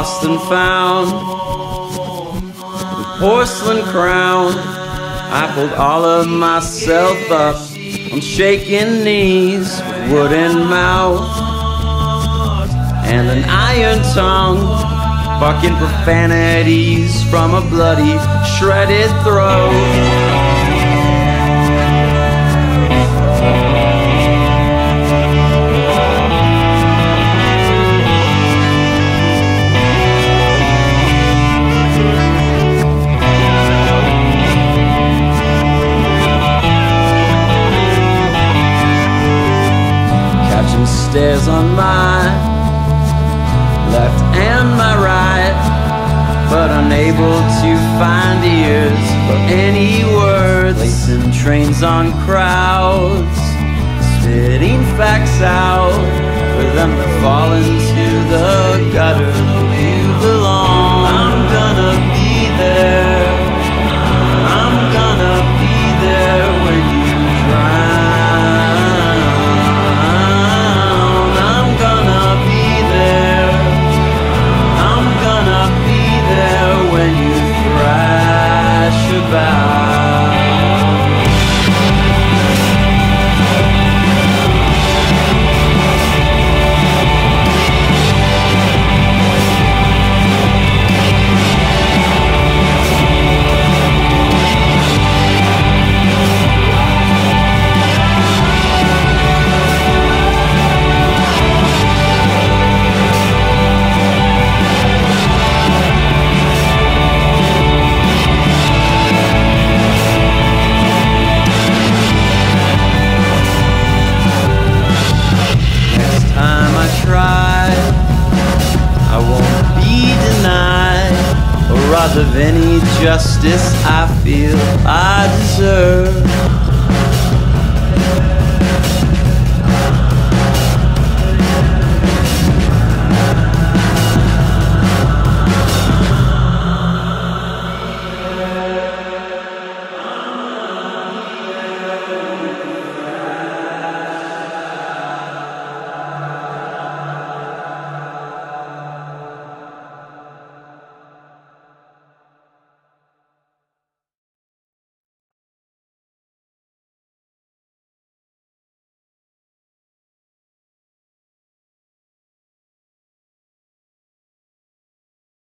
lost and found, with porcelain crown, I pulled all of myself up on shaking knees, with wooden mouth and an iron tongue, barking profanities from a bloody, shredded throat. Stares on my left and my right, but unable to find ears for any words. Placing trains on crowds, spitting facts out for them to fall into the gutter. You belong. I'm gonna be there. I'm gonna be there when you drown. Of any justice I feel I deserve.